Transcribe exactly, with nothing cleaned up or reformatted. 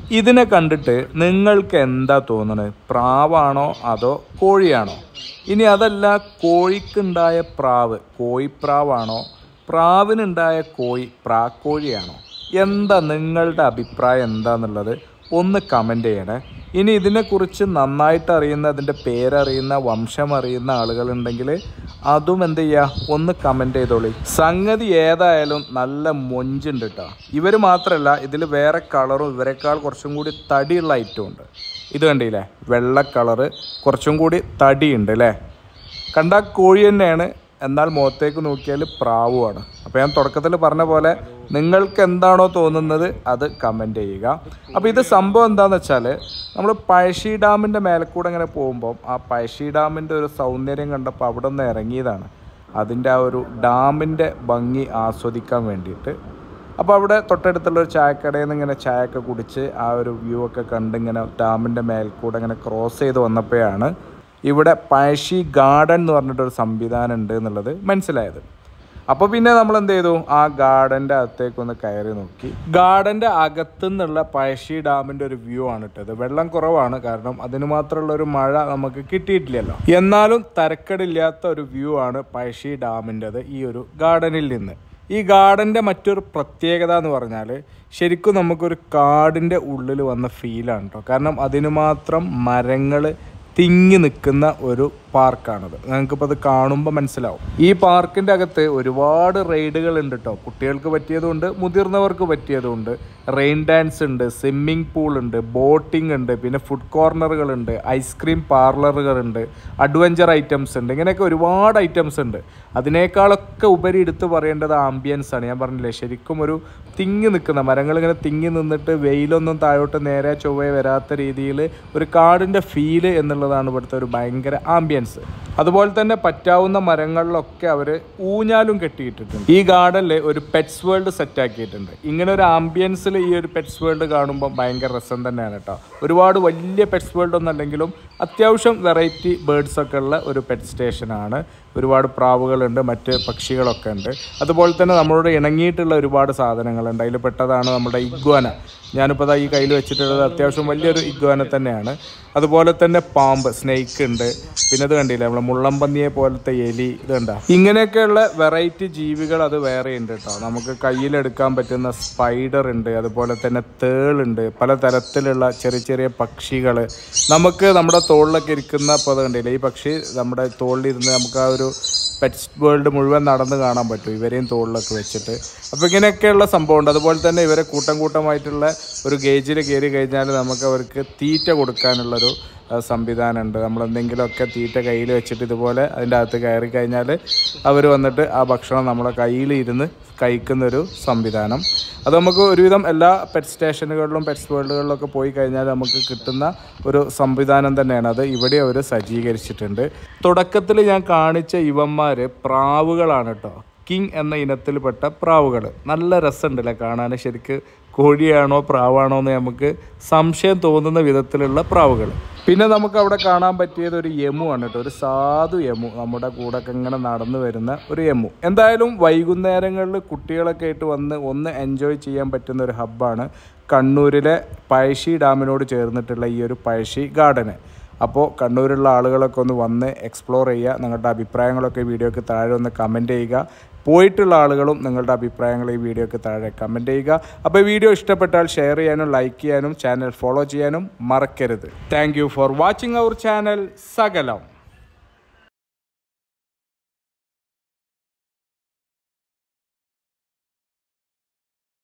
ഇതിനെ കണ്ടിട്ട് നിങ്ങൾക്ക് എന്താ തോന്നുന്നത്? പ്രാവാണോ അതോ കോഴിയാണോ? ഇനി അതല്ല, കോഴിക്കുണ്ടായ പ്രാവ് കോഴിപ്രാവാണോ, പ്രാവിനുണ്ടായ കോഴി പ്രാക്കോഴിയാണോ? എന്താ നിങ്ങളുടെ അഭിപ്രായം എന്താണെന്നുള്ളത് ഒന്ന് കമൻറ്റ് ചെയ്യണേ. ഇനി ഇതിനെക്കുറിച്ച് നന്നായിട്ട് അറിയുന്ന, അതിൻ്റെ പേരറിയുന്ന, വംശം അറിയുന്ന ആളുകളുണ്ടെങ്കിൽ അതും എന്ത് ചെയ്യുക, ഒന്ന് കമൻറ്റ് ചെയ്തോളി. സംഗതി ഏതായാലും നല്ല മൊഞ്ചുണ്ട് കേട്ടോ. ഇവർ മാത്രമല്ല, ഇതിൽ വേറെ കളറും ഇവരെക്കാൾ കുറച്ചും കൂടി തടിയുള്ള ഐറ്റം ഉണ്ട്. ഇത് കണ്ടില്ലേ, വെള്ള കളറ്, കുറച്ചും കൂടി തടിയുണ്ട് അല്ലേ. കണ്ടാൽ കോഴി തന്നെയാണ്, എന്നാൽ മുഖത്തേക്ക് നോക്കിയാൽ പ്രാവുമാണ്. അപ്പോൾ ഞാൻ തുടക്കത്തിൽ പറഞ്ഞ പോലെ നിങ്ങൾക്ക് എന്താണോ തോന്നുന്നത് അത് കമൻറ്റ് ചെയ്യുക. അപ്പോൾ ഇത് സംഭവം എന്താണെന്ന് വെച്ചാൽ, നമ്മൾ പഴശ്ശി ഡാമിൻ്റെ മേലക്കൂടെ ഇങ്ങനെ പോകുമ്പം ആ പഴശ്ശി ഡാമിൻ്റെ ഒരു സൗന്ദര്യം കണ്ടപ്പോൾ അവിടെ നിന്ന് ഇറങ്ങിയതാണ്, അതിൻ്റെ ആ ഒരു ഡാമിൻ്റെ ഭംഗി ആസ്വദിക്കാൻ വേണ്ടിയിട്ട്. അപ്പോൾ അവിടെ തൊട്ടടുത്തുള്ളൊരു ചായക്കടയിൽ നിന്ന് ഇങ്ങനെ ചായയൊക്കെ കുടിച്ച് ആ ഒരു വ്യൂ ഒക്കെ കണ്ട് ഇങ്ങനെ ഡാമിൻ്റെ മേൽക്കൂടെ ഇങ്ങനെ ക്രോസ് ചെയ്ത് വന്നപ്പോഴാണ് ഇവിടെ പഴശ്ശി ഗാർഡൻ എന്ന് പറഞ്ഞിട്ടൊരു സംവിധാനം ഉണ്ട് എന്നുള്ളത് മനസ്സിലായത്. അപ്പോൾ പിന്നെ നമ്മൾ എന്ത് ചെയ്തു, ആ ഗാർഡൻ്റെ അകത്തേക്കൊന്ന് കയറി നോക്കി. ഗാർഡൻ്റെ അകത്തു നിന്നുള്ള പഴശ്ശി ഡാമിൻ്റെ ഒരു വ്യൂ ആണ് ഇട്ടത്. വെള്ളം കുറവാണ്, കാരണം അതിന് മാത്രമുള്ള ഒരു മഴ നമുക്ക് കിട്ടിയിട്ടില്ലല്ലോ. എന്നാലും തരക്കേടില്ലാത്ത ഒരു വ്യൂ ആണ് പഴശ്ശി ഡാമിൻ്റെത് ഈ ഒരു ഗാർഡനിൽ നിന്ന്. ഈ ഗാർഡൻ്റെ മറ്റൊരു പ്രത്യേകത എന്ന് പറഞ്ഞാൽ, ശരിക്കും നമുക്കൊരു കാടിൻ്റെ ഉള്ളിൽ വന്ന ഫീലാണ് കേട്ടോ. കാരണം അതിന് മാത്രം മരങ്ങൾ തിങ്ങി നിൽക്കുന്ന ഒരു പാർക്കാണത്. നിങ്ങൾക്കിപ്പോൾ അത് കാണുമ്പോൾ മനസ്സിലാവും. ഈ പാർക്കിൻ്റെ അകത്ത് ഒരുപാട് റൈഡുകൾ ഉണ്ട് കേട്ടോ. കുട്ടികൾക്ക് പറ്റിയതുണ്ട്, മുതിർന്നവർക്ക് പറ്റിയതുണ്ട്. റെയിൻ ഡാൻസ് ഉണ്ട്, സ്വിമ്മിംഗ് പൂൾ ഉണ്ട്, ബോട്ടിംഗ് ഉണ്ട്, പിന്നെ ഫുഡ് കോർണറുകളുണ്ട്, ഐസ്ക്രീം പാർലറുകളുണ്ട്, അഡ്വഞ്ചർ ഐറ്റംസ് ഉണ്ട്. ഇങ്ങനെയൊക്കെ ഒരുപാട് ഐറ്റംസ് ഉണ്ട്. അതിനേക്കാളൊക്കെ ഉപരി എടുത്ത് പറയേണ്ടത് ആംബിയൻസ് ആണ്. ഞാൻ പറഞ്ഞില്ലേ, ശരിക്കും ഒരു തിങ്ങി നിൽക്കുന്ന മരങ്ങളിങ്ങനെ തിങ്ങി നിന്നിട്ട് വെയിലൊന്നും താഴോട്ട് നേരെ ചൊവ്വേ വരാത്ത രീതിയിൽ ഒരു കാടിൻ്റെ ഫീല് എന്നുള്ളതാണ് ഇവിടുത്തെ ഒരു ഭയങ്കര ആംബിയൻസ്. അതുപോലെ തന്നെ പറ്റാവുന്ന മരങ്ങളിലൊക്കെ അവർ ഊഞ്ഞാലും കെട്ടിയിട്ടിട്ടുണ്ട്. ഈ ഗാർഡനിൽ ഒരു പെറ്റ്സ് വേൾഡ് സെറ്റ് ആക്കിയിട്ടുണ്ട്. ഇങ്ങനെ ഒരു ആംബിയൻസിൽ ഈ ഒരു പെറ്റ്സ് വേൾഡ് കാണുമ്പോൾ ഭയങ്കര രസം തന്നെയാണ് കേട്ടോ. ഒരുപാട് വലിയ പെറ്റ്സ് വേൾഡ് ഒന്നും അല്ലെങ്കിലും അത്യാവശ്യം വെറൈറ്റി ബേർഡ്സ് ഒക്കെ ഉള്ള ഒരു പെറ്റ് സ്റ്റേഷനാണ്. ഒരുപാട് പ്രാവുകളുണ്ട്, മറ്റ് പക്ഷികളൊക്കെ ഉണ്ട്. അതുപോലെ തന്നെ നമ്മളോട് ഇണങ്ങിയിട്ടുള്ള ഒരുപാട് സാധനങ്ങളുണ്ട്. അതിൽ പെട്ടതാണ് നമ്മുടെ ഇഗ്വാന. ഞാനിപ്പോൾ ഈ കയ്യിൽ വെച്ചിട്ടുള്ളത് അത്യാവശ്യം വലിയൊരു ഇഗ്വാന തന്നെയാണ്. അതുപോലെ തന്നെ പാമ്പ്, സ്നേക്ക് ഉണ്ട്. പിന്നെ ഇത് കണ്ടില്ലേ, നമ്മളെ മുള്ളംപന്നിയെ പോലത്തെ എലി, ഇതുണ്ട. ഇങ്ങനെയൊക്കെയുള്ള വെറൈറ്റി ജീവികൾ അത് വേറെ ഉണ്ട് കേട്ടോ. നമുക്ക് കയ്യിലെടുക്കാൻ പറ്റുന്ന സ്പൈഡർ ഉണ്ട്, അതുപോലെ തന്നെ തേളുണ്ട്, പല തരത്തിലുള്ള ചെറിയ ചെറിയ പക്ഷികൾ. നമുക്ക് നമ്മുടെ തോളിലൊക്കെ ഇരിക്കുന്ന, അപ്പോൾ അത് കണ്ടില്ലേ, ഈ പക്ഷി നമ്മുടെ തോളിലിരുന്ന് നമുക്ക് ആ ഒരു പെറ്റ്സ് വേൾഡ് മുഴുവൻ നടന്ന് കാണാൻ പറ്റും, ഇവരെയും തോളിലൊക്കെ വെച്ചിട്ട്. അപ്പോൾ ഇങ്ങനെയൊക്കെയുള്ള സംഭവമുണ്ട്. അതുപോലെ തന്നെ ഇവരെ കൂട്ടം കൂട്ടമായിട്ടുള്ള ഒരു ഗേജിൽ കയറി കഴിഞ്ഞാൽ നമുക്ക് അവർക്ക് തീറ്റ കൊടുക്കാനുള്ളൊരു സംവിധാനമുണ്ട്. നമ്മളെന്തെങ്കിലുമൊക്കെ തീറ്റ കയ്യിൽ വെച്ചിട്ട് ഇതുപോലെ അതിൻ്റെ അകത്ത് കയറി കഴിഞ്ഞാൽ അവർ വന്നിട്ട് ആ ഭക്ഷണം നമ്മളെ കയ്യിൽ ഇരുന്ന് കഴിക്കുന്നൊരു സംവിധാനം. അത് നമുക്ക് ഒരുവിധം എല്ലാ പെറ്റ് സ്റ്റേഷനുകളിലും പെറ്റ്സ് വേൾഡുകളിലൊക്കെ പോയി കഴിഞ്ഞാൽ നമുക്ക് കിട്ടുന്ന ഒരു സംവിധാനം തന്നെയാണ്. അത് ഇവിടെ അവർ സജ്ജീകരിച്ചിട്ടുണ്ട്. തുടക്കത്തിൽ ഞാൻ കാണിച്ച ഇവന്മാർ പ്രാവുകളാണ് കേട്ടോ. കിങ് എന്ന ഇനത്തിൽപ്പെട്ട പ്രാവുകൾ. നല്ല രസമുണ്ടല്ലേ കാണാൻ. ശരിക്ക് കോഴിയാണോ പ്രാവാണോ എന്ന് നമുക്ക് സംശയം തോന്നുന്ന വിധത്തിലുള്ള പ്രാവുകൾ. പിന്നെ നമുക്ക് അവിടെ കാണാൻ പറ്റിയത് ഒരു യമു ആണ് കേട്ടോ. ഒരു സാധു യമു, നമ്മുടെ കൂടെ ഒക്കെ ഇങ്ങനെ നടന്നു വരുന്ന ഒരു യമു. എന്തായാലും വൈകുന്നേരങ്ങളിൽ കുട്ടികളൊക്കെ ആയിട്ട് വന്ന് ഒന്ന് എൻജോയ് ചെയ്യാൻ പറ്റുന്ന ഒരു ഹബ്ബാണ് കണ്ണൂരിലെ പഴശ്ശി ഡാമിനോട് ചേർന്നിട്ടുള്ള ഈ ഒരു പഴശ്ശി ഗാർഡന്. അപ്പോൾ കണ്ണൂരുള്ള ആളുകളൊക്കെ ഒന്ന് വന്ന് എക്സ്പ്ലോർ ചെയ്യുക. നിങ്ങളുടെ അഭിപ്രായങ്ങളൊക്കെ വീഡിയോക്ക് താഴെ ഒന്ന് കമൻറ്റ് ചെയ്യുക. പോയിട്ടുള്ള ആളുകളും നിങ്ങളുടെ അഭിപ്രായങ്ങൾ ഈ വീഡിയോക്ക് താഴെ കമൻറ്റ് ചെയ്യുക. അപ്പോൾ വീഡിയോ ഇഷ്ടപ്പെട്ടാൽ ഷെയർ ചെയ്യാനും ലൈക്ക് ചെയ്യാനും ചാനൽ ഫോളോ ചെയ്യാനും മറക്കരുത്. Thank you for watching our channel. സകലം.